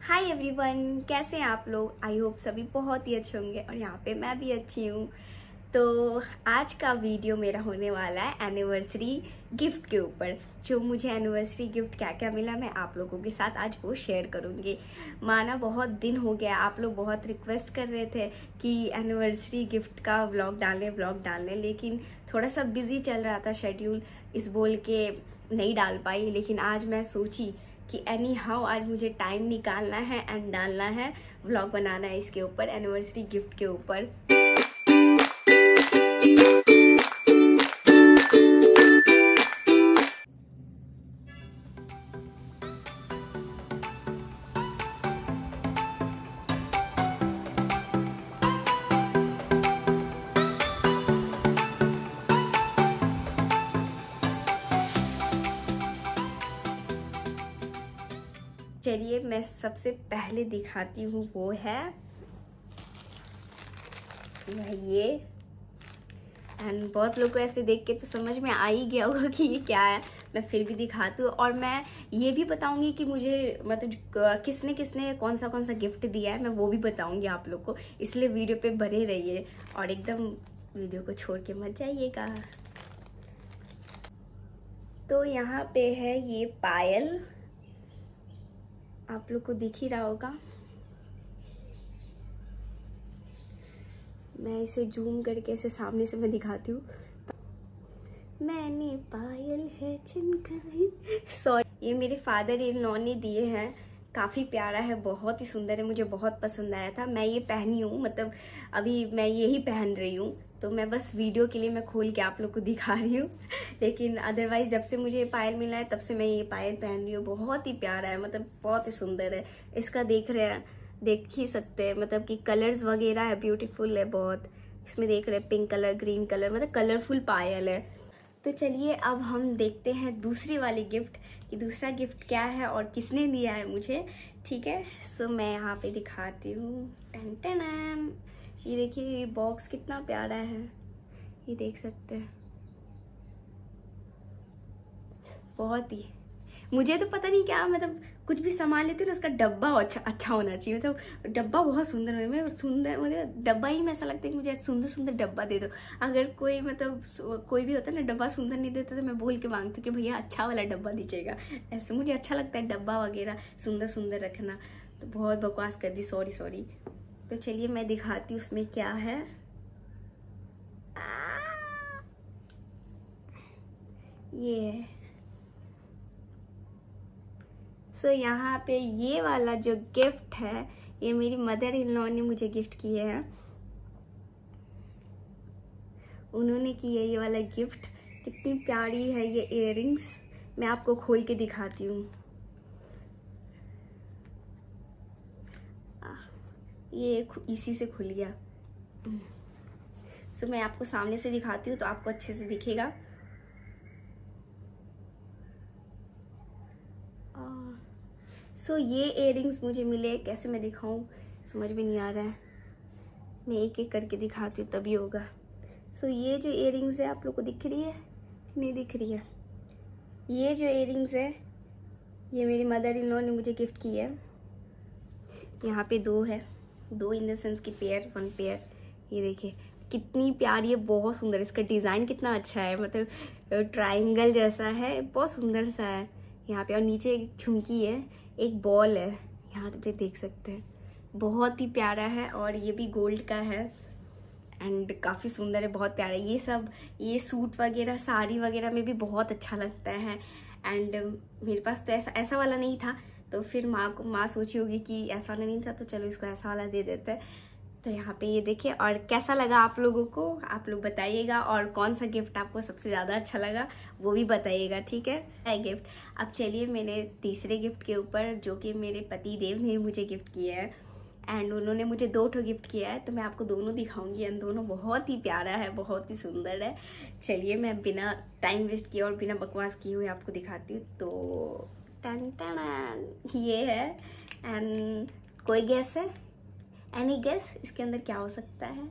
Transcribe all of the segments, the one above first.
Hi everyone, कैसे हैं आप लोग। आई होप सभी बहुत ही अच्छे होंगे और यहाँ पे मैं भी अच्छी हूँ। तो आज का वीडियो मेरा होने वाला है एनिवर्सरी गिफ्ट के ऊपर। जो मुझे एनिवर्सरी गिफ्ट क्या क्या मिला मैं आप लोगों के साथ आज वो शेयर करूँगी। माना बहुत दिन हो गया, आप लोग बहुत रिक्वेस्ट कर रहे थे कि एनिवर्सरी गिफ्ट का व्लॉग डालें, लेकिन थोड़ा सा बिजी चल रहा था शेड्यूल, इस बोल के नहीं डाल पाई। लेकिन आज मैं सोची कि एनी हाउ आज मुझे टाइम निकालना है एंड डालना है, व्लॉग बनाना है इसके ऊपर, एनिवर्सरी गिफ्ट के ऊपर। चलिए मैं सबसे पहले दिखाती हूँ, वो है ये। एंड बहुत लोग को ऐसे देख के तो समझ में आ ही गया होगा कि ये क्या है, मैं फिर भी दिखाती हूँ। और मैं ये भी बताऊंगी कि मुझे मतलब किसने किसने कौन सा गिफ्ट दिया है, मैं वो भी बताऊंगी आप लोग को। इसलिए वीडियो पे बने रहिए और एकदम वीडियो को छोड़ के मत जाइएगा। तो यहाँ पे है ये पायल, आप लोग को दिख ही रहा होगा। मैं इसे जूम करके ऐसे सामने से मैं दिखाती हूँ। मैंने पायल है चमकाई, सॉरी, ये मेरे फादर इन लॉ ने दिए हैं। काफ़ी प्यारा है, बहुत ही सुंदर है, मुझे बहुत पसंद आया था। मैं ये पहनी हूँ, मतलब अभी मैं यही पहन रही हूँ, तो मैं बस वीडियो के लिए मैं खोल के आप लोग को दिखा रही हूँ। लेकिन अदरवाइज जब से मुझे ये पायल मिला है तब से मैं ये पायल पहन रही हूँ। बहुत ही प्यारा है, मतलब बहुत ही सुंदर है। इसका देख ही सकते हैं, मतलब कि कलर्स वगैरह है, ब्यूटीफुल है बहुत। इसमें देख रहे हैं पिंक कलर, ग्रीन कलर, मतलब कलरफुल पायल है। तो चलिए अब हम देखते हैं दूसरी वाली गिफ्ट कि दूसरा गिफ्ट क्या है और किसने दिया है मुझे। ठीक है, सो मैं यहाँ पे दिखाती हूँ। टन टन, ये देखिए, ये बॉक्स कितना प्यारा है, ये देख सकते हैं। बहुत ही, मुझे तो पता नहीं क्या, मतलब कुछ भी सामान लेती हूँ ना, उसका डब्बा अच्छा होना चाहिए। मतलब डब्बा बहुत सुंदर है, मेरे सुंदर, मतलब डब्बा ही में ऐसा लगता है कि मुझे सुंदर डब्बा दे दो। अगर कोई मतलब कोई भी होता है ना, डब्बा सुंदर नहीं देता तो मैं बोल के मांगती हूँ कि भैया अच्छा वाला डब्बा दीजिएगा। ऐसे मुझे अच्छा लगता है डब्बा वगैरह सुंदर रखना। तो बहुत बकवास कर दी, सॉरी। तो चलिए मैं दिखाती हूँ उसमें क्या है। ये है। सो यहाँ पे ये वाला जो गिफ्ट है, ये मेरी मदर इन लॉ ने मुझे गिफ्ट किए हैं। उन्होंने की है ये वाला गिफ्ट। कितनी प्यारी है ये इयररिंग्स, मैं आपको खोल के दिखाती हूँ। ये इसी से खुल गया। सो मैं आपको सामने से दिखाती हूँ तो आपको अच्छे से दिखेगा। सो ये इयररिंग्स मुझे मिले, कैसे मैं दिखाऊं समझ में नहीं आ रहा है, मैं एक एक करके दिखाती हूँ तभी होगा। सो ये जो इयररिंग्स है आप लोग को दिख रही है, नहीं दिख रही है। ये जो इयररिंग्स है ये मेरी मदर इन लॉ ने मुझे गिफ्ट की है। यहाँ पे दो है, दो इन द सेंस की पेयर, वन पेयर। ये देखिए कितनी प्यारी है, बहुत सुंदर। इसका डिज़ाइन कितना अच्छा है, मतलब ट्रायंगल जैसा है, बहुत सुंदर सा है यहाँ पे। और नीचे एक झुमकी है, एक बॉल है, यहाँ पे देख सकते हैं। बहुत ही प्यारा है और ये भी गोल्ड का है एंड काफ़ी सुंदर है, बहुत प्यारा है। ये सूट वगैरह, साड़ी वगैरह में भी बहुत अच्छा लगता है। एंड मेरे पास तो ऐसा वाला नहीं था, तो फिर माँ सोची होगी कि ऐसा वाला नहीं था तो चलो इसको ऐसा वाला दे देते हैं। तो यहाँ पे ये देखिए, और कैसा लगा आप लोगों को, आप लोग बताइएगा। और कौन सा गिफ्ट आपको सबसे ज़्यादा अच्छा लगा वो भी बताइएगा, ठीक है गिफ्ट। अब चलिए मेरे तीसरे गिफ्ट के ऊपर, जो कि मेरे पति देव ने मुझे गिफ्ट किया है। एंड उन्होंने मुझे 2 गिफ्ट किया है, तो मैं आपको दोनों दिखाऊंगी। एंड दोनों बहुत ही प्यारा है, बहुत ही सुंदर है। चलिए मैं बिना टाइम वेस्ट किए और बिना बकवास किए हुए आपको दिखाती हूँ। तो टन टन ये है। एंड कोई गैस है, एनी गेस इसके अंदर क्या हो सकता है।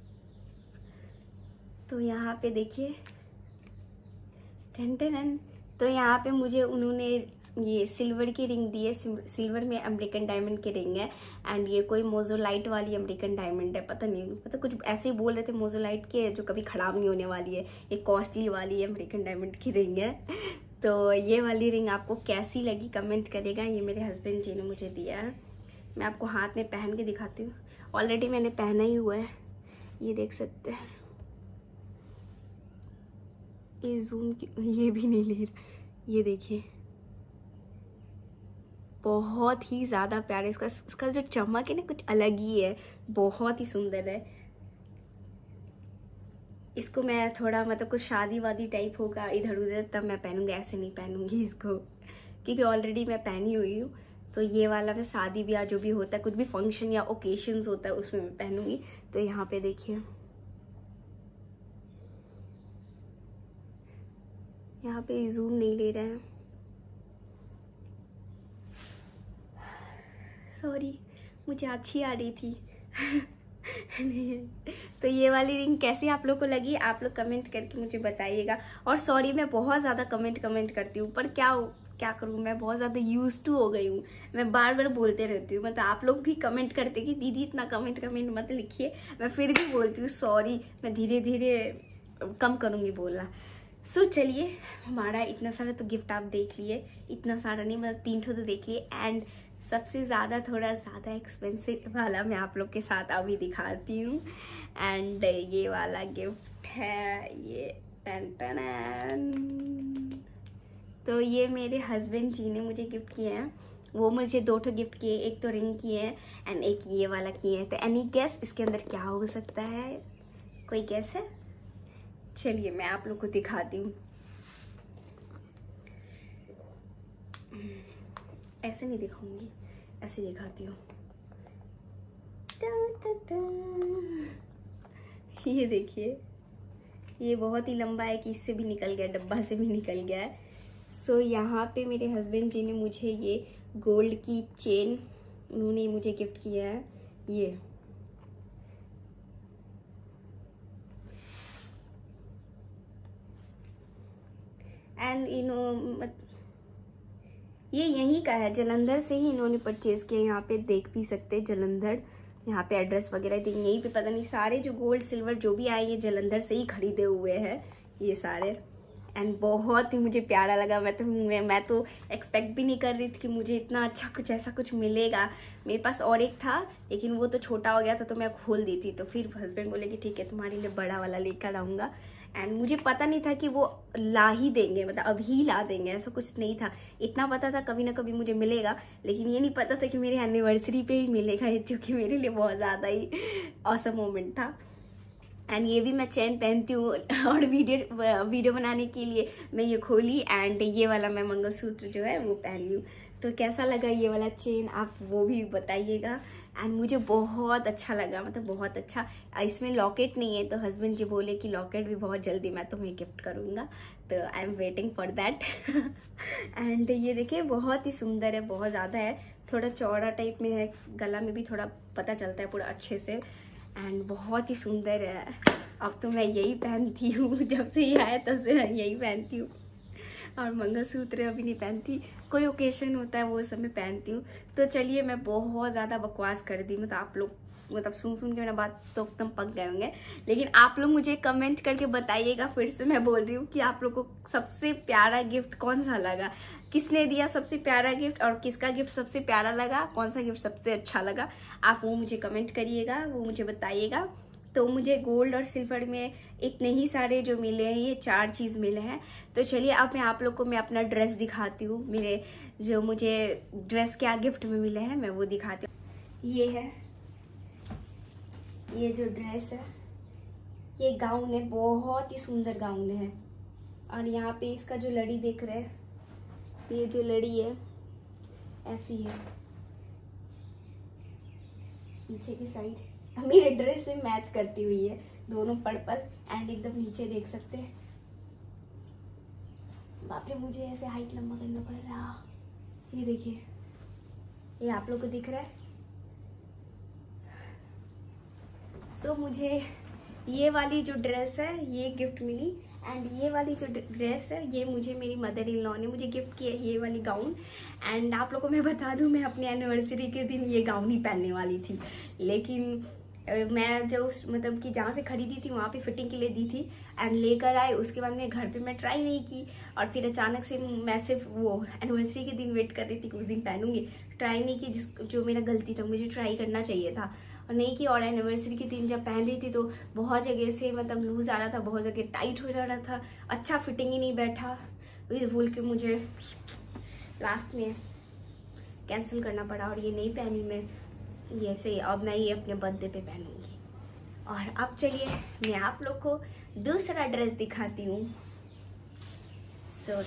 तो यहाँ पे देखिए, टन टन, तो यहाँ पे मुझे उन्होंने ये सिल्वर की रिंग दी है, सिल्वर में अमेरिकन डायमंड की रिंग है। एंड ये कोई मोजोलाइट वाली अमेरिकन डायमंड है, पता नहीं, पता कुछ ऐसे ही बोल रहे थे मोजोलाइट के, जो कभी खराब नहीं होने वाली है। ये कॉस्टली वाली अमेरिकन डायमंड की रिंग है। तो ये वाली रिंग आपको कैसी लगी कमेंट करेगा। ये मेरे हस्बैंड जी ने मुझे दिया है। मैं आपको हाथ में पहन के दिखाती हूँ। ऑलरेडी मैंने पहना ही हुआ है, ये देख सकते हैं। ये जूम की ये भी नहीं ले रहा, ये देखिए बहुत ही ज़्यादा प्यारा। इसका जो चमक है ना कुछ अलग ही है, बहुत ही सुंदर है। इसको मैं थोड़ा मतलब कुछ शादी वादी टाइप होगा इधर उधर तब मैं पहनूंगी, ऐसे नहीं पहनूंगी इसको, क्योंकि ऑलरेडी मैं पहनी हुई हूँ। तो ये वाला मैं शादी ब्याह जो भी होता है, कुछ भी फंक्शन या ओकेशंस होता है उसमें मैं पहनूंगी। तो यहाँ पे देखिए, यहाँ पे जूम नहीं ले रहा है, सॉरी, मुझे अच्छी आ रही थी। तो ये वाली रिंग कैसी आप लोग को लगी, आप लोग कमेंट करके मुझे बताइएगा। और सॉरी, मैं बहुत ज़्यादा कमेंट करती हूँ, पर क्या करूँ, मैं बहुत ज़्यादा यूज टू हो गई हूँ। मैं बार बार बोलते रहती हूँ, मतलब आप लोग भी कमेंट करते कि दीदी इतना कमेंट मत लिखिए, मैं फिर भी बोलती हूँ सॉरी, मैं धीरे धीरे कम करूँगी बोलना। सो चलिए, हमारा इतना सारा तो गिफ्ट आप देख लिए, इतना सारा नहीं मतलब 3 तो देख लिए। एंड सबसे ज़्यादा थोड़ा ज़्यादा एक्सपेंसिव वाला मैं आप लोग के साथ अभी दिखाती हूँ। एंड ये वाला गिफ्ट है, ये टन। तो ये मेरे हस्बैंड जी ने मुझे गिफ्ट किए हैं। वो मुझे 2 गिफ्ट किए, एक तो रिंग किए हैं एंड एक ये वाला किए हैं। तो एनी गेस इसके अंदर क्या हो सकता है, कोई गेस है? चलिए मैं आप लोग को दिखाती हूँ। ऐसे नहीं दिखाऊंगी, ऐसे दिखाती हूँ। ये देखिए, ये बहुत ही लंबा है कि इससे भी निकल गया, डब्बा से भी निकल गया है। सो यहाँ पे मेरे हस्बैंड जी ने मुझे ये गोल्ड की चेन उन्होंने मुझे गिफ्ट किया है। ये एंड ये यहीं का है, जलंधर से ही इन्होंने परचेज किया। यहाँ पे देख भी सकते हैं जलंधर, यहाँ पे एड्रेस वगैरह देंगे यहीं पे। पता नहीं, सारे जो गोल्ड सिल्वर जो भी आए ये जलंधर से ही खरीदे हुए हैं ये सारे। एंड बहुत ही मुझे प्यारा लगा। मैं तो एक्सपेक्ट भी नहीं कर रही थी कि मुझे इतना अच्छा कुछ ऐसा कुछ मिलेगा। मेरे पास और एक था लेकिन वो तो छोटा हो गया था, तो मैं खोल दी थी। तो फिर हस्बैंड बोले कि ठीक है तुम्हारे लिए बड़ा वाला लेकर आऊँगा। एंड मुझे पता नहीं था कि वो ला ही देंगे, मतलब अभी ला देंगे, ऐसा कुछ नहीं था। इतना पता था कभी ना कभी मुझे मिलेगा, लेकिन ये नहीं पता था कि मेरे एनिवर्सरी पे ही मिलेगा ये, जो कि मेरे लिए बहुत ज़्यादा ही ऑसम मोमेंट था। एंड ये भी मैं चेन पहनती हूँ और वीडियो बनाने के लिए मैं ये खोली। एंड ये वाला मैं मंगलसूत्र जो है वो पहनी हूँ। तो कैसा लगा ये वाला चेन आप वो भी बताइएगा। एंड मुझे बहुत अच्छा लगा, मतलब बहुत अच्छा। इसमें लॉकेट नहीं है, तो हस्बैंड जी बोले कि लॉकेट भी बहुत जल्दी मैं तुम्हें गिफ्ट करूँगा, तो I am waiting for that. And ये देखिए बहुत ही सुंदर है, बहुत ज़्यादा है, थोड़ा चौड़ा टाइप में है, गला में भी थोड़ा पता चलता है पूरा अच्छे से। एंड बहुत ही सुंदर है। अब तो मैं यही पहनती हूँ, जब से ये आया तब से मैं यही पहनती हूँ। और मंगलसूत्र अभी नहीं पहनती, कोई ओकेशन होता है वो सब में पहनती हूँ। तो चलिए, मैं बहुत ज़्यादा बकवास कर दी, मतलब आप लोग मतलब सुन के मेरा बात तो एकदम पक गए होंगे। लेकिन आप लोग मुझे कमेंट करके बताइएगा, फिर से मैं बोल रही हूँ कि आप लोग को सबसे प्यारा गिफ्ट कौन सा लगा, किसने दिया सबसे प्यारा गिफ्ट, और किसका गिफ्ट सबसे प्यारा लगा, कौन सा गिफ्ट सबसे अच्छा लगा, आप वो मुझे कमेंट करिएगा, वो मुझे बताइएगा। तो मुझे गोल्ड और सिल्वर में इतने ही सारे जो मिले हैं, ये 4 चीज़ मिले हैं। तो चलिए अब मैं आप लोग को मैं अपना ड्रेस दिखाती हूँ, मेरे जो मुझे ड्रेस क्या गिफ्ट में मिले हैं मैं वो दिखाती हूँ। ये है, ये जो ड्रेस है, ये गाउन है, बहुत ही सुंदर गाउन है। और यहाँ पे इसका जो लड़ी देख रहे हैं, ये जो लड़ी है ऐसी है पीछे की साइड, मेरे ड्रेस से मैच करती हुई है, दोनों पर्पल। एंड एकदम नीचे देख सकते हैं, बाप रे मुझे ऐसे हाइट लंबा करना पड़ रहा। ये देखिए, ये आप लोग को दिख रहा है। सो मुझे ये वाली जो ड्रेस है ये गिफ्ट मिली। एंड ये वाली जो ड्रेस है ये मुझे मेरी मदर इन लॉ ने मुझे गिफ्ट किया है, ये वाली गाउन। एंड आप लोगों को मैं बता दूं, मैं अपनी एनिवर्सरी के दिन ये गाउन ही पहनने वाली थी, लेकिन मैं जो मतलब कि जहाँ से खरीदी थी वहाँ पे फिटिंग के लिए दी थी एंड लेकर आए। उसके बाद मैं घर पे मैं ट्राई नहीं की और फिर अचानक से मैं सिर्फ वो एनिवर्सरी के दिन वेट कर रही थी कि उस दिन पहनूंगी, ट्राई नहीं की, जो मेरा गलती था, मुझे ट्राई करना चाहिए था और नहीं की। और एनिवर्सरी के दिन जब पहन रही थी तो बहुत जगह से मतलब लूज आ रहा था, बहुत जगह टाइट हो रहा था, अच्छा फिटिंग ही नहीं बैठा, इस भूल के मुझे लास्ट में कैंसिल करना पड़ा और ये नहीं पहनी मैं। ये से अब मैं ये अपने बर्थडे पे पहनूंगी। और अब चलिए मैं आप लोग को दूसरा ड्रेस दिखाती हूँ। सो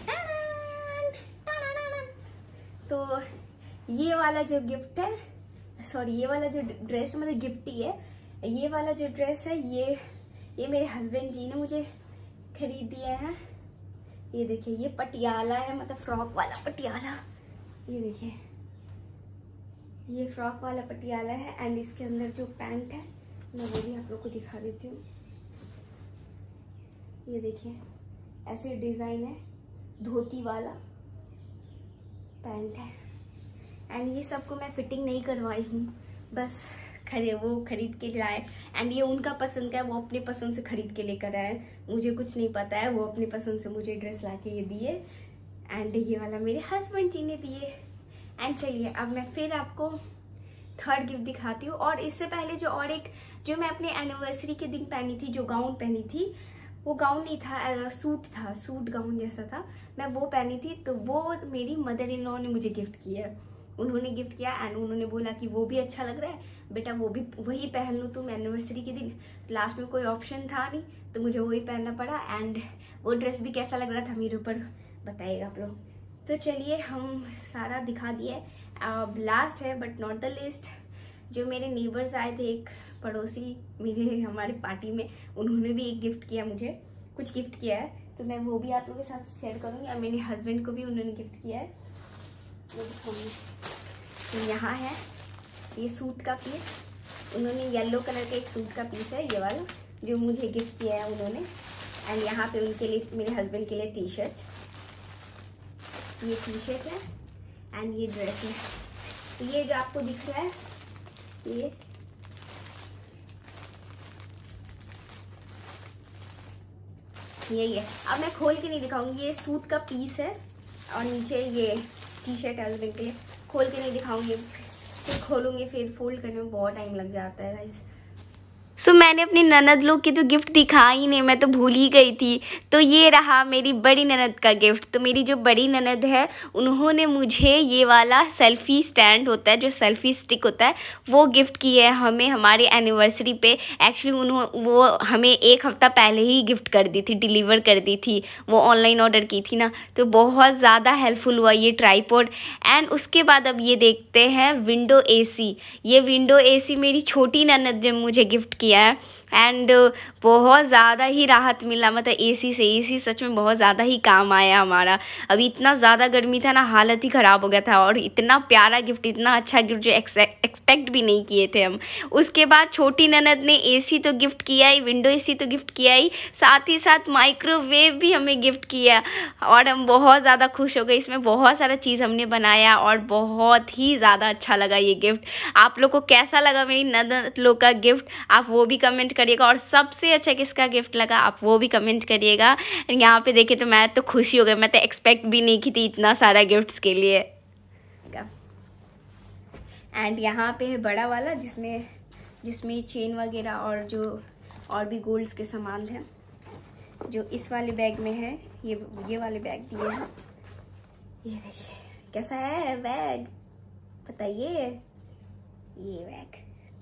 तो ये वाला जो गिफ्ट है, सॉरी ये वाला जो ड्रेस है मतलब गिफ्ट ही है, ये वाला जो ड्रेस है ये मेरे हस्बैंड जी ने मुझे खरीद दिया है। ये देखिए ये पटियाला है, मतलब फ्रॉक वाला पटियाला, ये देखिए ये फ्रॉक वाला पटियाला है। एंड इसके अंदर जो पैंट है मैं वो भी आप लोग को दिखा देती हूँ। ये देखिए ऐसे डिजाइन है, धोती वाला पैंट है। एंड ये सबको मैं फिटिंग नहीं करवाई हूँ, बस वो खरीद के लाए। एंड ये उनका पसंद का है, वो अपने पसंद से खरीद के लेकर आए, मुझे कुछ नहीं पता है, वो अपनी पसंद से मुझे ड्रेस ला के ये दिए। एंड ये वाला मेरे हस्बैंड जी ने दिए। एंड चलिए अब मैं फिर आपको थर्ड गिफ्ट दिखाती हूँ। और इससे पहले जो मैं अपने एनिवर्सरी के दिन पहनी थी, जो गाउन पहनी थी, वो गाउन नहीं था, सूट था, सूट गाउन जैसा था, मैं वो पहनी थी। तो वो मेरी मदर इन लॉ ने मुझे गिफ्ट किया, उन्होंने गिफ्ट किया एंड उन्होंने बोला कि वो भी अच्छा लग रहा है बेटा, वो भी वही पहन लो तुम एनिवर्सरी के दिन। लास्ट में कोई ऑप्शन था नहीं तो मुझे वही पहनना पड़ा। एंड वो ड्रेस भी कैसा लग रहा था मेरे ऊपर बताइएगा आप लोग। तो चलिए हम सारा दिखा दिए। अब लास्ट है बट नॉट द लीस्ट, जो मेरे नेबर्स आए थे, एक पड़ोसी मेरे हमारे पार्टी में, उन्होंने भी एक गिफ्ट किया, मुझे कुछ गिफ्ट किया है, तो मैं वो भी आप लोगों के साथ शेयर करूंगी। और मेरे हस्बैंड को भी उन्होंने गिफ्ट किया है, वो दिखाऊंगी। तो यहाँ है ये सूट का पीस, उन्होंने येलो कलर का एक सूट का पीस है ये वाला जो मुझे गिफ्ट किया है उन्होंने। एंड यहाँ पे उनके लिए, मेरे हस्बैंड के लिए टी शर्ट, ये टी शर्ट है एंड ये ड्रेस है। तो ये जो आपको दिख रहा है ये यही है। अब मैं खोल के नहीं दिखाऊंगी, ये सूट का पीस है और नीचे ये टी शर्ट है हस्बैंड के लिए, खोल के नहीं दिखाऊंगी, फिर खोलूंगी फिर फोल्ड करने में बहुत टाइम लग जाता है गाइस। सो मैंने अपनी ननद लोग की तो गिफ्ट दिखा ही नहीं, मैं तो भूल ही गई थी। तो ये रहा मेरी बड़ी ननद का गिफ्ट। तो मेरी जो बड़ी ननद है उन्होंने मुझे ये वाला सेल्फी स्टैंड होता है, जो सेल्फी स्टिक होता है, वो गिफ्ट किया है हमें हमारी एनिवर्सरी पे। एक्चुअली वो हमें एक हफ्ता पहले ही गिफ्ट कर दी थी, डिलीवर कर दी थी, वो ऑनलाइन ऑर्डर की थी ना, तो बहुत ज़्यादा हेल्पफुल हुआ ये ट्राईपॉड। एंड उसके बाद अब ये देखते हैं विंडो AC। ये विंडो AC मेरी छोटी ननद ने मुझे गिफ्ट किया है एंड बहुत ज़्यादा ही राहत मिला, मतलब AC से। AC सच में बहुत ज़्यादा ही काम आया हमारा। अभी इतना ज़्यादा गर्मी था ना, हालत ही ख़राब हो गया था, और इतना प्यारा गिफ्ट, इतना अच्छा गिफ्ट जो एक्सपेक्ट भी नहीं किए थे हम। उसके बाद छोटी ननद ने AC तो गिफ्ट किया ही, विंडो AC तो गिफ्ट किया ही, साथ ही साथ माइक्रोवेव भी हमें गिफ्ट किया और हम बहुत ज़्यादा खुश हो गए। इसमें बहुत सारा चीज़ हमने बनाया और बहुत ही ज़्यादा अच्छा लगा ये गिफ्ट। आप लोग को कैसा लगा मेरी ननद लोग का गिफ्ट, आप वो भी कमेंट करिएगा। और सबसे अच्छा किसका गिफ्ट लगा आप वो भी कमेंट करिएगा। यहाँ पे देखे तो मैं तो खुशी हो गई, मैं तो एक्सपेक्ट भी नहीं की थी इतना सारा गिफ्ट्स के लिए। एंड यहाँ पे है बड़ा वाला जिसमें चेन वगैरह और जो और भी गोल्ड्स के सामान हैं, जो इस वाले बैग में है। ये वाले बैग दिए हैं, ये देखिए कैसा है बैग, बताइए। ये बैग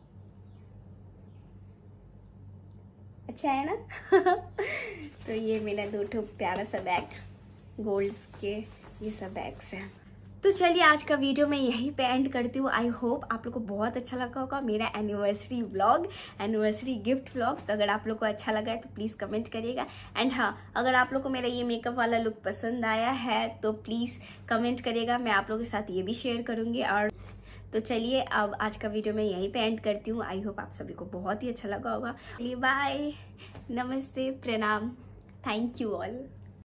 अच्छा है ना तो ये मेरा 2 प्यारा सा बैग, गोल्ड्स के ये सब बैग्स हैं। तो चलिए आज का वीडियो मैं यहीं पे एंड करती हूँ। आई होप आप लोग को बहुत अच्छा लगा होगा मेरा anniversary vlog, anniversary gift vlog. तो अगर आप लोग को अच्छा लगा है तो प्लीज़ कमेंट करिएगा। एंड हाँ, अगर आप लोग को मेरा ये मेकअप वाला लुक पसंद आया है तो प्लीज़ कमेंट करिएगा, मैं आप लोगों के साथ ये भी शेयर करूँगी। और तो चलिए अब आज का वीडियो मैं यहीं पे एंड करती हूँ। आई होप आप सभी को बहुत ही अच्छा लगा होगा। बाय, नमस्ते, प्रणाम, थैंक यू ऑल।